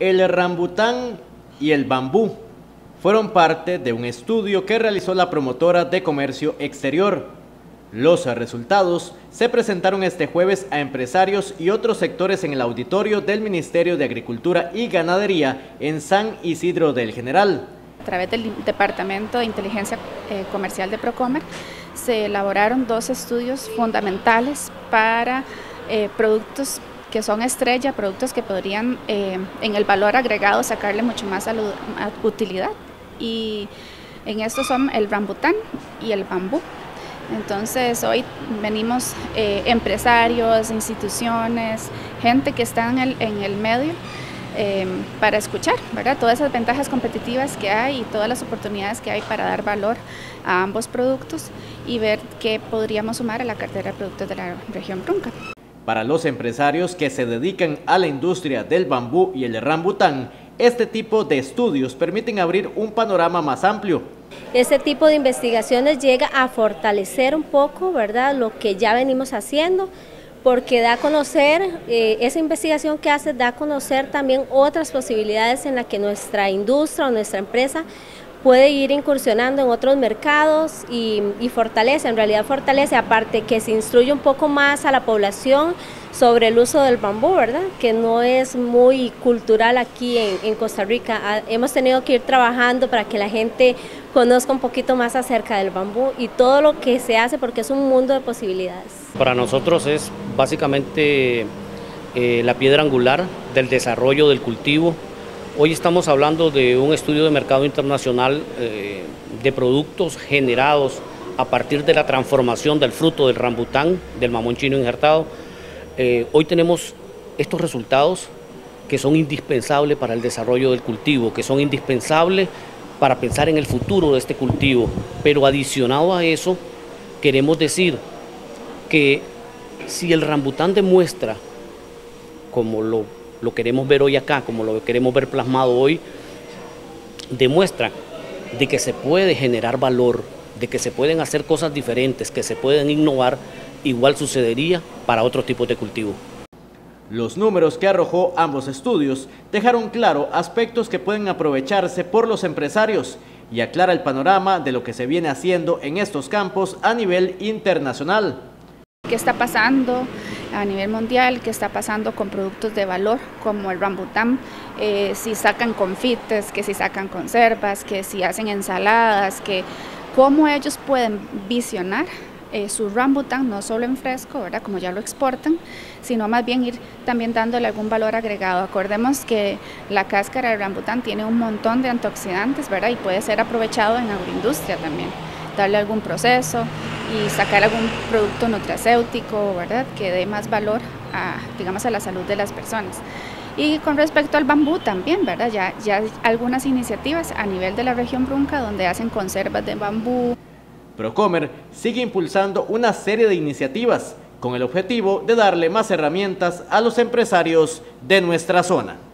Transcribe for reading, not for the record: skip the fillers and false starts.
El rambután y el bambú fueron parte de un estudio que realizó la promotora de comercio exterior. Los resultados se presentaron este jueves a empresarios y otros sectores en el auditorio del Ministerio de Agricultura y Ganadería en San Isidro del General. A través del Departamento de Inteligencia Comercial de Procomer se elaboraron 2 estudios fundamentales para productos que son estrella, productos que podrían en el valor agregado sacarle mucho más utilidad, y en estos son el rambután y el bambú. Entonces hoy venimos empresarios, instituciones, gente que está en el medio para escuchar, ¿verdad?, todas esas ventajas competitivas que hay y todas las oportunidades que hay para dar valor a ambos productos y ver qué podríamos sumar a la cartera de productos de la región Brunca. Para los empresarios que se dedican a la industria del bambú y el rambután, este tipo de estudios permiten abrir un panorama más amplio. Este tipo de investigaciones llega a fortalecer un poco, ¿verdad?, lo que ya venimos haciendo, porque da a conocer, esa investigación que hace da a conocer también otras posibilidades en las que nuestra industria o nuestra empresa puede ir incursionando en otros mercados y fortalece, en realidad fortalece, aparte que se instruye un poco más a la población sobre el uso del bambú, ¿verdad?, que no es muy cultural aquí en Costa Rica. Hemos tenido que ir trabajando para que la gente conozca un poquito más acerca del bambú y todo lo que se hace, porque es un mundo de posibilidades. Para nosotros es básicamente la piedra angular del desarrollo del cultivo. Hoy estamos hablando de un estudio de mercado internacional de productos generados a partir de la transformación del fruto del rambután, del mamón chino injertado. Hoy tenemos estos resultados que son indispensables para el desarrollo del cultivo, que son indispensables para pensar en el futuro de este cultivo, pero adicionado a eso, queremos decir que si el rambután demuestra, como lo queremos ver hoy acá, como lo queremos ver plasmado hoy, demuestra de que se puede generar valor, de que se pueden hacer cosas diferentes, que se pueden innovar, igual sucedería para otros tipos de cultivo. Los números que arrojó ambos estudios dejaron claro aspectos que pueden aprovecharse por los empresarios y aclara el panorama de lo que se viene haciendo en estos campos a nivel internacional. ¿Qué está pasando a nivel mundial? ¿Qué está pasando con productos de valor como el rambután? Si sacan confites, que si sacan conservas, que si hacen ensaladas, que cómo ellos pueden visionar su rambután, no solo en fresco, ¿verdad?, como ya lo exportan, sino más bien ir también dándole algún valor agregado. Acordemos que la cáscara del rambután tiene un montón de antioxidantes, ¿verdad?, y puede ser aprovechado en agroindustria también, darle algún proceso y sacar algún producto nutracéutico, ¿verdad?, que dé más valor digamos, a la salud de las personas. Y con respecto al bambú también, ¿verdad?, ya hay algunas iniciativas a nivel de la región Brunca donde hacen conservas de bambú. Procomer sigue impulsando una serie de iniciativas con el objetivo de darle más herramientas a los empresarios de nuestra zona.